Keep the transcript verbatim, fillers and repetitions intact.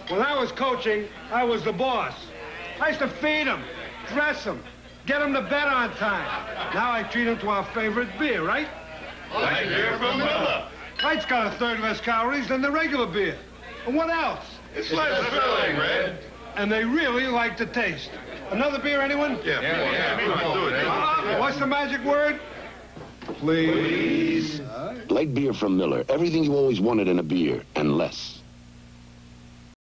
When I was coaching, I was the boss. I used to feed them, dress them, get them to bed on time. Now I treat them to our favorite beer, right? Light beer from Miller. Lite's got a third less calories than the regular beer. And what else? It's less filling, Red. And they really like the taste. Another beer, anyone? Yeah, yeah, yeah, come on, do it. Uh, what's the magic word? Please. Light beer from Miller. Everything you always wanted in a beer, and less.